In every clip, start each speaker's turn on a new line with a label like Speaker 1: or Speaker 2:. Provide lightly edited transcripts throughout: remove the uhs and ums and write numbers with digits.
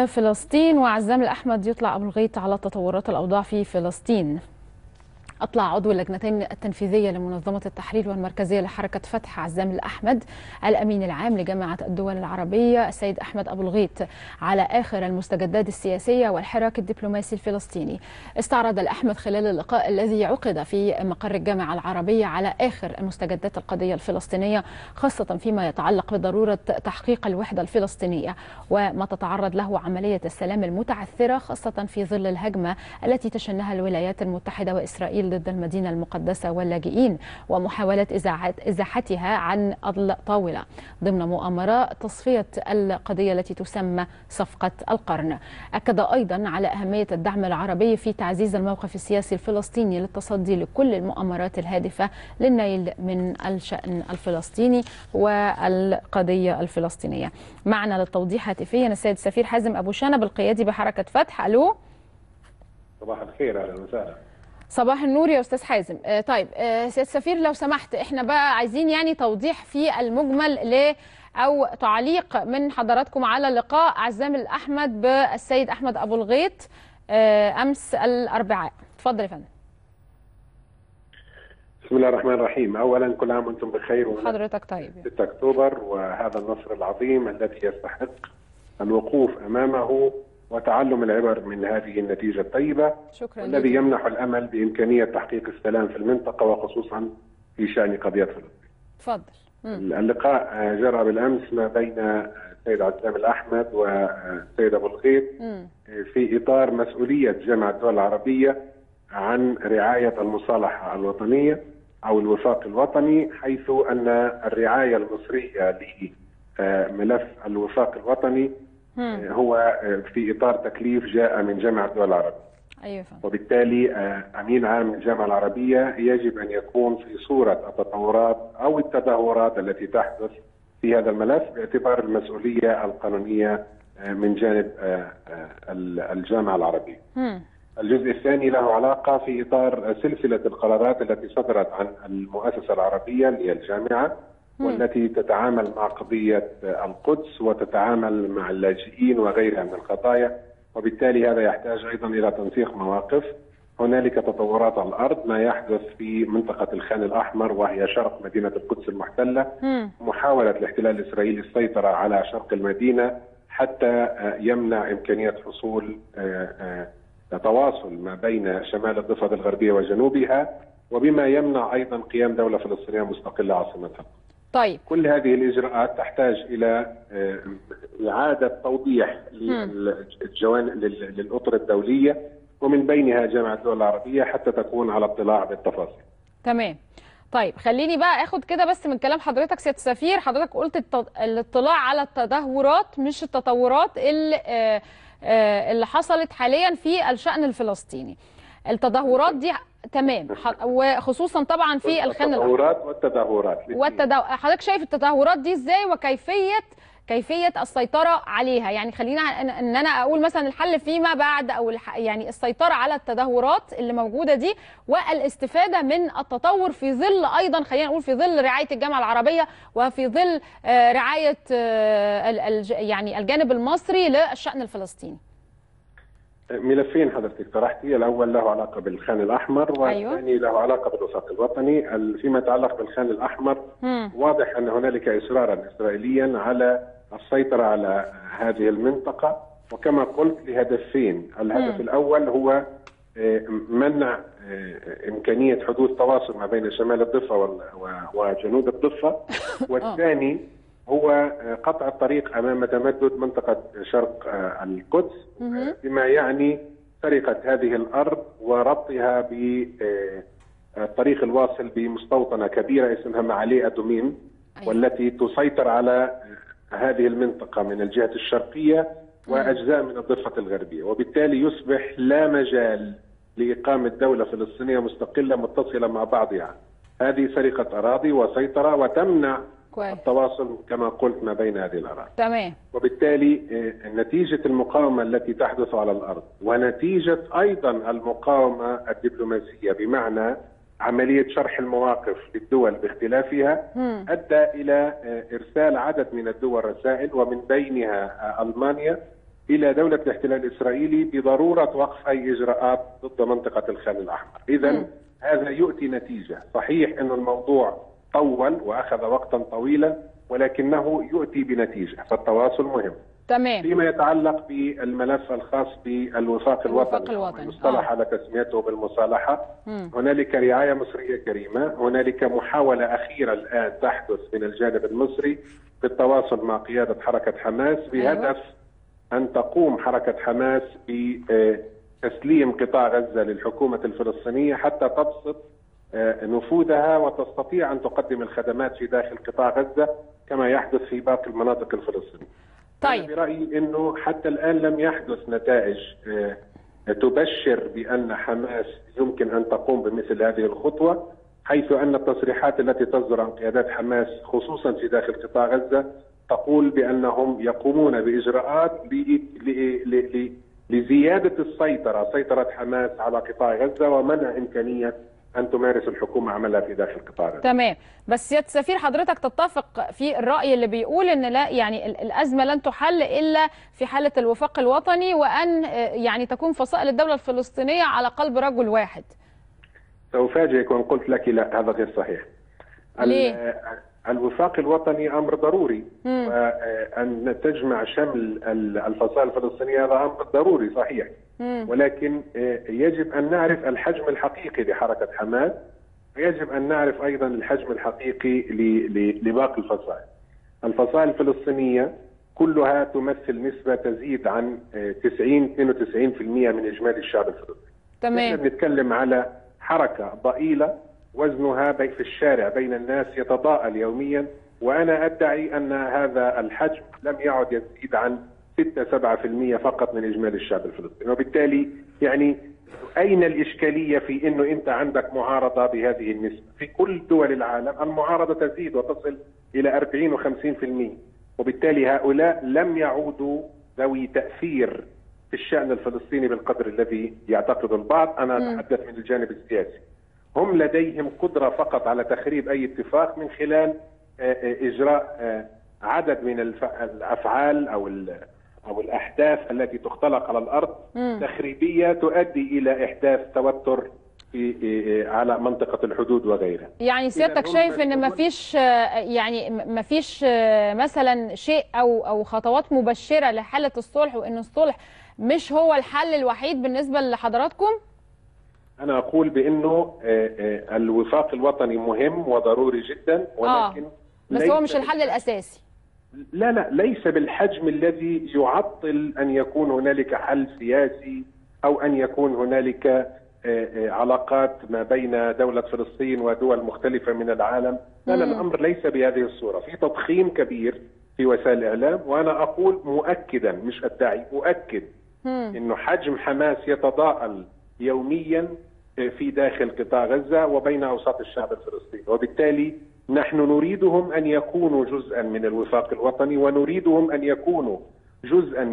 Speaker 1: فلسطين وعزام الأحمد يطلع أبو الغيط على تطورات الأوضاع في فلسطين. أطلع عضو اللجنتين التنفيذية لمنظمة التحرير والمركزية لحركة فتح عزام الأحمد الأمين العام لجامعة الدول العربية السيد أحمد أبو الغيط على آخر المستجدات السياسية والحراك الدبلوماسي الفلسطيني. استعرض الأحمد خلال اللقاء الذي عقد في مقر الجامعة العربية على آخر مستجدات القضية الفلسطينية، خاصة فيما يتعلق بضرورة تحقيق الوحدة الفلسطينية وما تتعرض له عملية السلام المتعثرة، خاصة في ظل الهجمة التي تشنها الولايات المتحدة وإسرائيل ضد المدينة المقدسة واللاجئين ومحاولة إزاحتها عن الطاولة ضمن مؤامرة تصفية القضية التي تسمى صفقة القرن. أكد أيضا على أهمية الدعم العربي في تعزيز الموقف السياسي الفلسطيني للتصدي لكل المؤامرات الهادفة للنيل من الشأن الفلسطيني والقضية الفلسطينية. معنا للتوضيح هاتفيا السيد السفير حازم أبو شنب القيادي بحركة فتح. ألو،
Speaker 2: صباح الخير، أهلا وسهلا.
Speaker 1: صباح النور يا أستاذ حازم. طيب سيد السفير، لو سمحت احنا بقى عايزين يعني توضيح في المجمل أو تعليق من حضراتكم على لقاء عزام الأحمد بالسيد أحمد أبو الغيط أمس الأربعاء. اتفضل يا فندم.
Speaker 2: بسم الله الرحمن الرحيم. أولا كل عام وأنتم بخير
Speaker 1: حضرتك طيب.
Speaker 2: 6 أكتوبر وهذا النصر العظيم الذي يستحق الوقوف أمامه وتعلم العبر من هذه النتيجة الطيبة.
Speaker 1: شكرا.
Speaker 2: الذي يمنح الأمل بإمكانية تحقيق السلام في المنطقة وخصوصا في شأن قضية فلسطين.
Speaker 1: تفضل.
Speaker 2: اللقاء جرى بالأمس ما بين السيد عزام الأحمد والسيد أبو الغيط في إطار مسؤولية جامعة الدول العربية عن رعاية المصالحة الوطنية أو الوفاق الوطني، حيث أن الرعاية المصرية لملف الوفاق الوطني هو في إطار تكليف جاء من جامعة الدول العربية.
Speaker 1: أيوة. وبالتالي
Speaker 2: أمين عام الجامعة العربية يجب أن يكون في صورة التطورات أو التدهورات التي تحدث في هذا الملف باعتبار المسؤولية القانونية من جانب الجامعة العربية. الجزء الثاني له علاقة في إطار سلسلة القرارات التي صدرت عن المؤسسة العربية اللي هي الجامعة والتي تتعامل مع قضية القدس وتتعامل مع اللاجئين وغيرها من القضايا، وبالتالي هذا يحتاج أيضا إلى تنسيق مواقف. هنالك تطورات على الأرض، ما يحدث في منطقة الخان الأحمر وهي شرق مدينة القدس المحتلة، محاولة الاحتلال الإسرائيلي السيطرة على شرق المدينة حتى يمنع إمكانية حصول تواصل ما بين شمال الضفة الغربية وجنوبها، وبما يمنع أيضا قيام دولة فلسطينية مستقلة عاصمتها.
Speaker 1: طيب،
Speaker 2: كل هذه الإجراءات تحتاج إلى إعادة توضيح للأطر الدولية ومن بينها جامعة الدول العربية حتى تكون على اطلاع بالتفاصيل.
Speaker 1: تمام. طيب خليني بقى اخد كده بس من كلام حضرتك سيادة السفير. حضرتك قلت الاطلاع على التدهورات مش التطورات اللي حصلت حاليا في الشأن الفلسطيني. التدهورات دي تمام، وخصوصا طبعا في الخان
Speaker 2: التدهورات والتدهورات.
Speaker 1: حضرتك شايف التدهورات دي ازاي وكيفية السيطرة عليها؟ يعني خلينا ان انا اقول مثلا الحل فيما بعد او يعني السيطرة على التدهورات اللي موجودة دي والاستفادة من التطور في ظل ايضا خلينا نقول في ظل رعاية الجامعة العربية وفي ظل رعاية يعني الجانب المصري للشأن الفلسطيني.
Speaker 2: ملفين حضرتك طرحتي، الاول له علاقه بالخان الاحمر والثاني له علاقه بالوفاق الوطني. فيما يتعلق بالخان الاحمر واضح ان هنالك اصرارا اسرائيليا على السيطره على هذه المنطقه، وكما قلت لهدفين. الهدف الاول هو منع امكانيه حدوث تواصل ما بين شمال الضفه وجنوب الضفه، والثاني هو قطع الطريق أمام تمدد منطقة شرق القدس، بما يعني سرقة هذه الأرض وربطها بالطريق الواصل بمستوطنة كبيرة اسمها معالي أدوميم، والتي تسيطر على هذه المنطقة من الجهة الشرقية وأجزاء من الضفة الغربية، وبالتالي يصبح لا مجال لإقامة دولة فلسطينية مستقلة متصلة مع بعضها. هذه سرقة أراضي وسيطرة وتمنع التواصل كما قلت ما بين هذه الأراضي.
Speaker 1: تمام.
Speaker 2: وبالتالي نتيجة المقاومة التي تحدث على الأرض ونتيجة أيضا المقاومة الدبلوماسية بمعنى عملية شرح المواقف للدول باختلافها أدى إلى إرسال عدد من الدول رسائل ومن بينها ألمانيا إلى دولة الاحتلال الإسرائيلي بضرورة وقف أي إجراءات ضد منطقة الخان الأحمر. إذن هذا يؤتي نتيجة. صحيح أن الموضوع طول وأخذ وقتا طويلا، ولكنه يؤتي بنتيجة، فالتواصل مهم.
Speaker 1: تمام.
Speaker 2: فيما يتعلق بالملف الخاص بالوفاق الوطني يصطلح على تسميته بالمصالحة، هنالك رعاية مصرية كريمة، هنالك محاولة أخيرة الآن تحدث من الجانب المصري بالتواصل مع قيادة حركة حماس بهدف أن تقوم حركة حماس بتسليم قطاع غزة للحكومة الفلسطينية حتى تبسط نفوذها وتستطيع أن تقدم الخدمات في داخل قطاع غزة كما يحدث في باقي المناطق الفلسطينية.
Speaker 1: طيب.
Speaker 2: أنا برأيي أنه حتى الآن لم يحدث نتائج تبشر بأن حماس يمكن أن تقوم بمثل هذه الخطوة، حيث أن التصريحات التي تصدر عن قيادات حماس خصوصا في داخل قطاع غزة تقول بأنهم يقومون بإجراءات لزيادة سيطرة حماس على قطاع غزة ومنع إمكانية أن تمارس الحكومة عملها في داخل قطاع غزة.
Speaker 1: تمام. بس سيادة السفير، حضرتك تتفق في الرأي اللي بيقول أن لا، يعني الأزمة لن تحل إلا في حالة الوفاق الوطني، وأن يعني تكون فصائل الدولة الفلسطينية على قلب رجل واحد؟
Speaker 2: سأفاجئك وإن قلت لك لا، هذا غير صحيح.
Speaker 1: ليه؟
Speaker 2: الوفاق الوطني أمر ضروري، وأن تجمع شمل الفصائل الفلسطينية هذا أمر ضروري صحيح، ولكن يجب أن نعرف الحجم الحقيقي لحركة حماس، ويجب أن نعرف أيضا الحجم الحقيقي لباقي الفصائل. الفصائل الفلسطينية كلها تمثل نسبة تزيد عن 92% من إجمالي الشعب الفلسطيني.
Speaker 1: تمام.
Speaker 2: نتكلم على حركة ضئيلة وزنها في الشارع بين الناس يتضاءل يوميا، وأنا أدعي أن هذا الحجم لم يعد يزيد عن 6-7% فقط من إجمالي الشعب الفلسطيني. وبالتالي يعني أين الإشكالية في أنه أنت عندك معارضة بهذه النسبة؟ في كل دول العالم المعارضة تزيد وتصل إلى 40 و50%، وبالتالي هؤلاء لم يعودوا ذوي تأثير في الشأن الفلسطيني بالقدر الذي يعتقد البعض. أنا أتحدث من الجانب السياسي. هم لديهم قدرة فقط على تخريب أي اتفاق من خلال إجراء عدد من الأفعال أو الأحداث التي تختلق على الأرض تخريبية تؤدي إلى إحداث توتر على منطقة الحدود وغيرها.
Speaker 1: يعني سيادتك شايف أن ما فيش مثلا شيء أو خطوات مبشرة لحالة الصلح، وأن الصلح مش هو الحل الوحيد بالنسبة لحضراتكم؟
Speaker 2: أنا أقول بأنه الوفاق الوطني مهم وضروري جدا، ولكن
Speaker 1: بس هو مش الحل الأساسي.
Speaker 2: لا، ليس بالحجم الذي يعطل أن يكون هنالك حل سياسي أو أن يكون هنالك علاقات ما بين دولة فلسطين ودول مختلفة من العالم. لا، الأمر ليس بهذه الصورة. في تضخيم كبير في وسائل الإعلام، وأنا أقول مؤكدا مش أدعي، أؤكد أنه حجم حماس يتضاءل يوميا في داخل قطاع غزة وبين أوساط الشعب الفلسطيني، وبالتالي نحن نريدهم أن يكونوا جزءا من الوفاق الوطني، ونريدهم أن يكونوا جزءا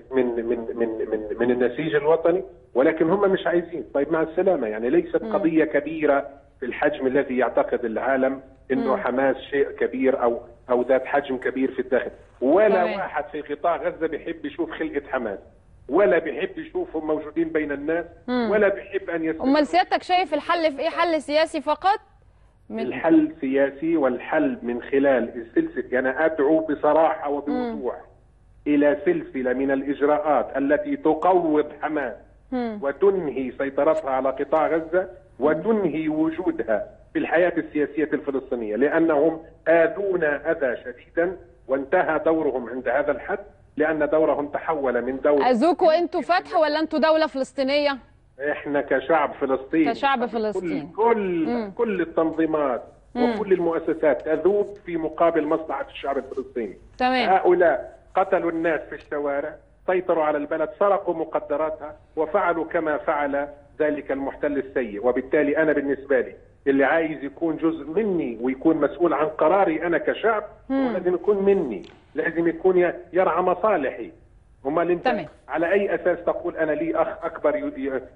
Speaker 2: من النسيج الوطني، ولكن هم مش عايزين. طيب مع السلامة، يعني ليست قضية كبيرة في الحجم الذي يعتقد العالم انه حماس شيء كبير او ذات حجم كبير في الداخل. ولا واحد في قطاع غزة بيحب يشوف خلقة حماس، ولا بيحب يشوفهم موجودين بين الناس، ولا بيحب ان يستمر.
Speaker 1: امال سيادتك شايف الحل في ايه؟ حل سياسي فقط؟
Speaker 2: الحل سياسي، والحل من خلال السلسلة. يعني ادعو بصراحة وبوضوح الى سلسلة من الاجراءات التي تقوض حماس وتنهي سيطرتها على قطاع غزة وتنهي وجودها في الحياة السياسية الفلسطينية، لانهم آذونا اذى شديدا وانتهى دورهم عند هذا الحد، لأن دورهم تحول من دور.
Speaker 1: أذوكوا أنتوا فتح ولا أنتوا دولة فلسطينية؟
Speaker 2: إحنا كشعب فلسطيني.
Speaker 1: كشعب فلسطيني.
Speaker 2: كل التنظيمات وكل المؤسسات تذوب في مقابل مصلحة الشعب الفلسطيني.
Speaker 1: تمام.
Speaker 2: هؤلاء قتلوا الناس في الشوارع، سيطروا على البلد، سرقوا مقدراتها، وفعلوا كما فعل ذلك المحتل السيء. وبالتالي أنا بالنسبة لي اللي عايز يكون جزء مني ويكون مسؤول عن قراري أنا كشعب لازم يكون مني، لازم يكون يرعى مصالحي. امال انت على اي اساس تقول انا لي اخ اكبر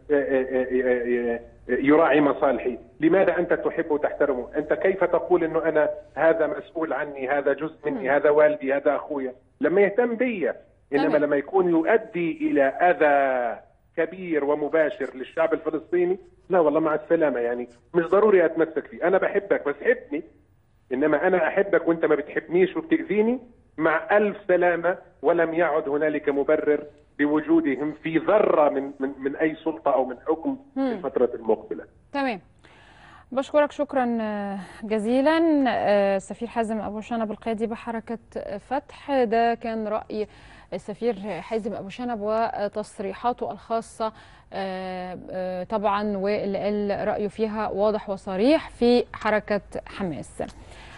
Speaker 2: يراعي مصالحي؟ لماذا انت تحبه وتحترمه؟ انت كيف تقول انه انا هذا مسؤول عني، هذا جزء مني، هذا والدي، هذا اخويا؟ لما يهتم بي إنما لما يكون يؤدي إلى أذى كبير ومباشر للشعب الفلسطيني، لا والله مع السلامة. يعني مش ضروري أتمسك فيه. أنا بحبك بس حبني، إنما أنا أحبك وأنت ما بتحبنيش وبتأذيني، مع ألف سلامة. ولم يعد هنالك مبرر بوجودهم في ذرة من أي سلطة أو من حكم في الفترة المقبلة.
Speaker 1: تمام. بشكرك شكرا جزيلا السفير حازم أبو شنب القيادي بحركة فتح. ده كان رأي السفير حازم أبو شنب وتصريحاته الخاصة طبعا، واللي قال رأيه فيها واضح وصريح في حركة حماس.